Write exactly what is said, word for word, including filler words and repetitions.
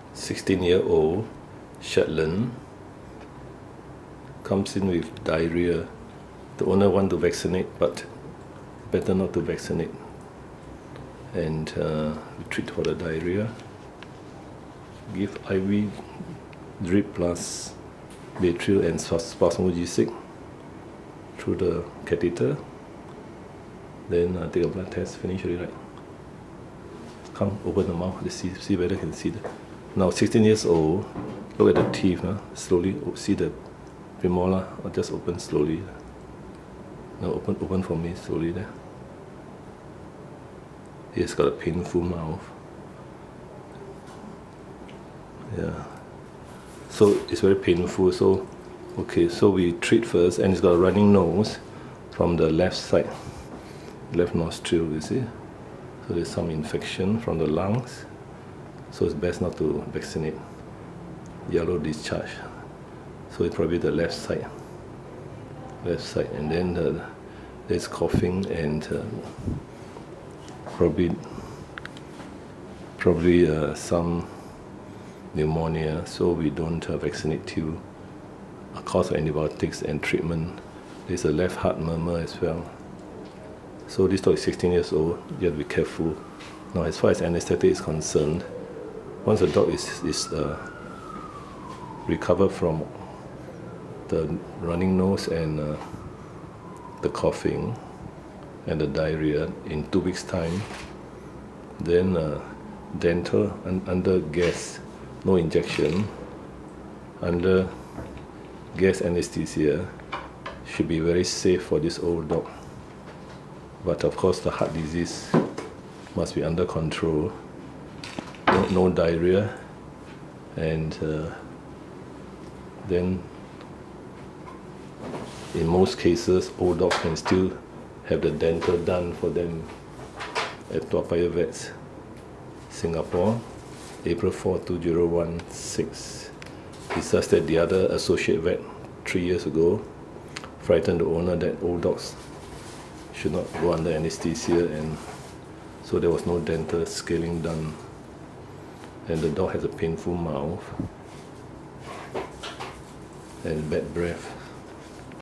sixteen year old Shetland, comes in with diarrhea. The owner want to vaccinate, but better not to vaccinate. And uh, we treat for the diarrhea, give I V drip plus Baytril and spasmogesic through the catheter. Then uh, take a blood test, finish already, right? Come, open the mouth, let's see, see whether you can see. The, now sixteen years old, look at the teeth, huh? Slowly see the premolar, or just open slowly. Now open, open for me slowly there. He's got a painful mouth. Yeah. So it's very painful. So, okay, so we treat first, and he's got a running nose from the left side, left nostril, you see. So there's some infection from the lungs. So it's best not to vaccinate. Yellow discharge. So it's probably the left side. Left side, and then the, there's coughing and uh, probably probably uh, some pneumonia. So we don't uh, vaccinate till a course of antibiotics and treatment. There's a left heart murmur as well. So this dog is sixteen years old. You have to be careful. Now, as far as anesthetic is concerned, once the dog is is uh, recovered from the running nose and uh, the coughing and the diarrhea in two weeks' time, then uh, dental un under gas, no injection, under gas anesthesia, should be very safe for this old dog. But of course, the heart disease must be under control. No, no diarrhea, and uh, then in most cases, old dogs can still have the dental done for them at Toa Payoh Vets, Singapore, April fourth, two thousand sixteen. It's just that the other associate vet three years ago frightened the owner that old dogs should not go under anesthesia, and so there was no dental scaling done. And the dog has a painful mouth and bad breath.